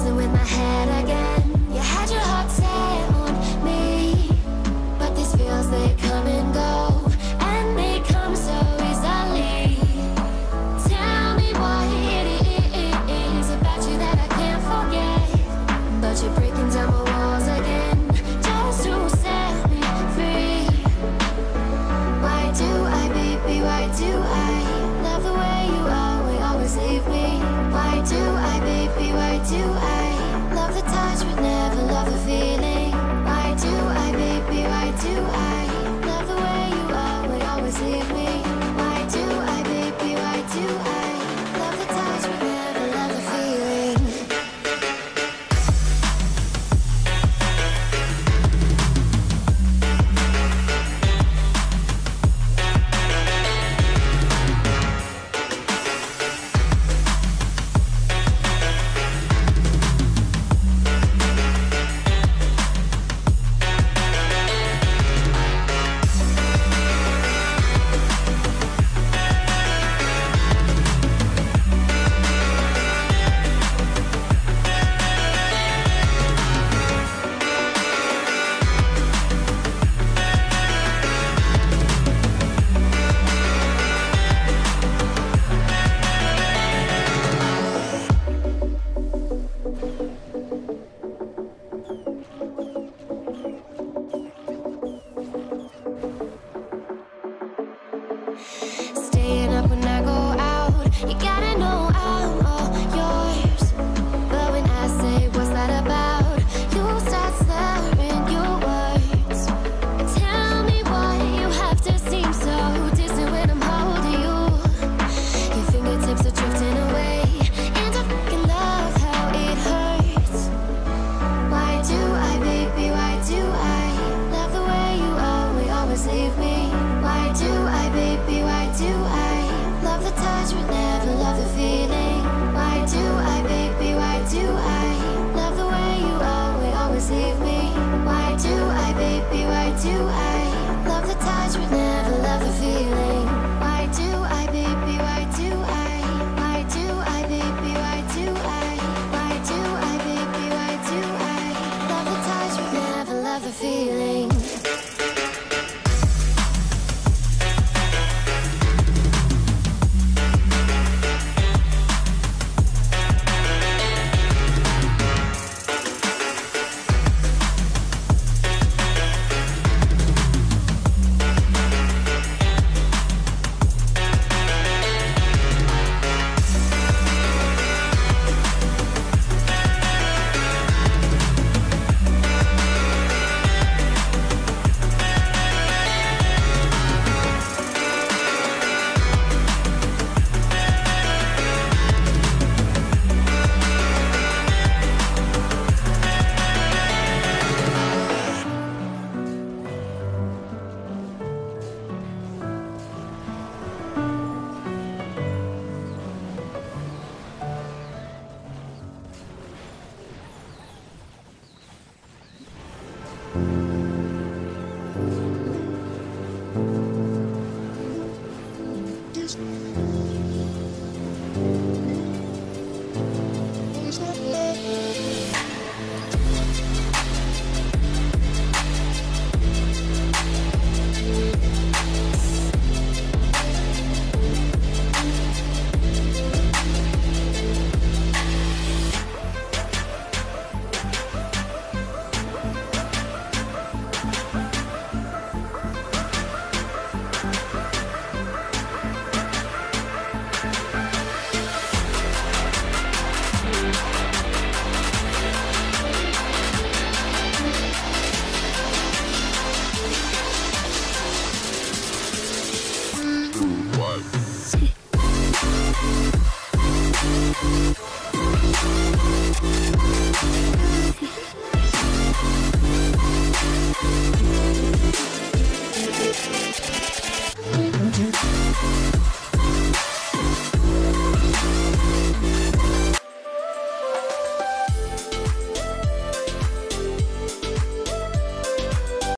messing with my head again. You had your heart set on me, but these feels, they come and go, and they come so easily. Tell me what it is about you that I can't forget, but you're breaking down my walls again, just to set me free. Why do I, baby, why do I love the way you always leave me? Why do I, baby, why do I love the touch but never love the feeling? Why do I, baby, why do I love the way you always leave me? Why do I, baby, why do I love the touch but never love the feeling? Staying up when I go out, you gotta know I'm all yours. But when I say what's that about, you start slurring your words. Tell me why you have to seem so distant when I'm holding you. Your fingertips are drifting away, and I fucking love how it hurts. Why do I, baby, why do I love the way you always leave me? Why do I, baby, why do I love the touch but never love the feeling? Why do I, baby, why do I love the way you always leave me? Why do I, baby, why do I love the touch but never love the feeling? Why do I, baby, why do I? Why do I, baby, why do I? Why do I, baby, why do I love the touch but never love the feeling? What?